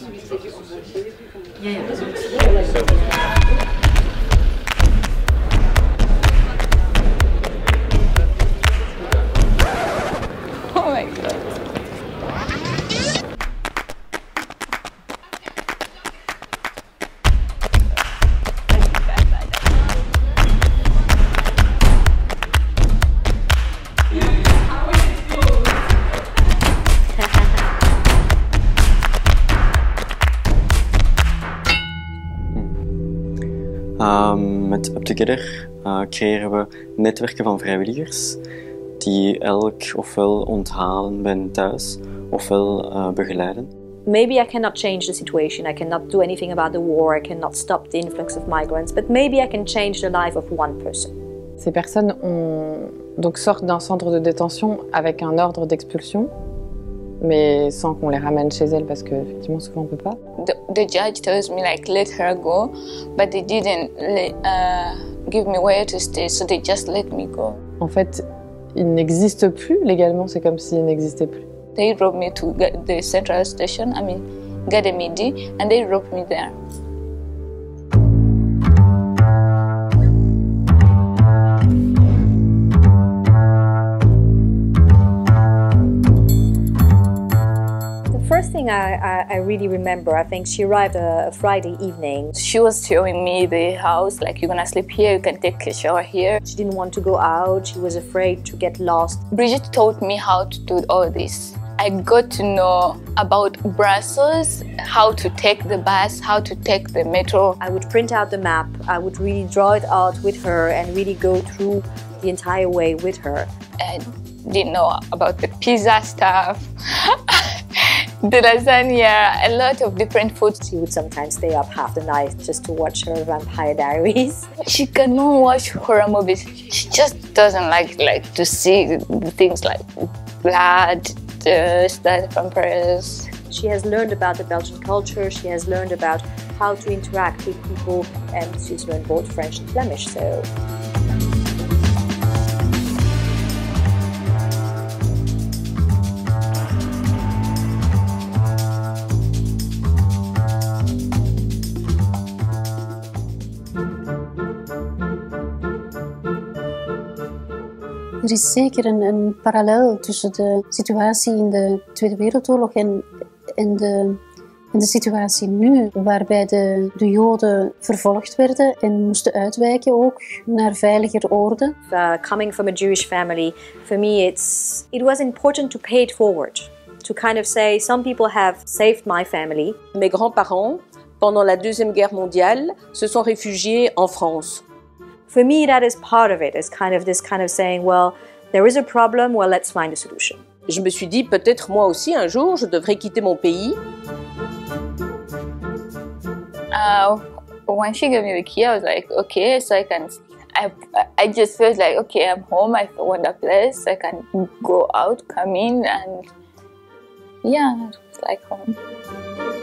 Oh my god. Met Up Together creëren we netwerken van vrijwilligers die elk ofwel onthalen bij hen thuis ofwel begeleiden. Maybe I cannot change the situation, I cannot do anything about the war, I cannot stop the influx of migrants, but maybe I can change the life of one person. Ces personnes donc sortent d'un centre de détention avec un ordre d'expulsion, mais sans qu'on les ramène chez elles parce qu'effectivement souvent on peut pas. The judge tells me like let her go, but they didn't give me where to stay, so they just let me go. En fait, ils n'existent plus légalement, c'est comme s'ils n'existaient plus. They drove me to the central station, Gademidi, and they dropped me there. The first thing I really remember, I think she arrived a Friday evening. She was showing me the house, like you're gonna sleep here, you can take a shower here. She didn't want to go out, she was afraid to get lost. Brigitte taught me how to do all this. I got to know about Brussels, how to take the bus, how to take the metro. I would print out the map, I would really draw it out with her and really go through the entire way with her. I didn't know about the pizza stuff, the lasagna, a lot of different foods. She would sometimes stay up half the night just to watch her Vampire Diaries. She cannot watch horror movies. She just doesn't like to see things like blood, dust, vampires. She has learned about the Belgian culture, she has learned about how to interact with people, and she's learned both French and Flemish. So. Er is zeker een parallel tussen de situatie in de Tweede Wereldoorlog en de situatie nu, waarbij de Joden vervolgd werden en moesten uitwijken ook naar veiliger oorden. Coming from a Jewish family, for me it was important to pay it forward. To kind of say, some people have saved my family. Mes grands-parents, pendant la Deuxième Guerre mondiale, se sont réfugiés en France. For me, that is part of it. It's kind of this kind of saying, well, there is a problem, well, let's find a solution. Je me suis dit, peut-être moi aussi, un jour, je devrais quitter mon pays. When she gave me the key, I was like, okay, so I just felt like, okay, I'm home, I found a place, I can go out, come in, and yeah, it was like home.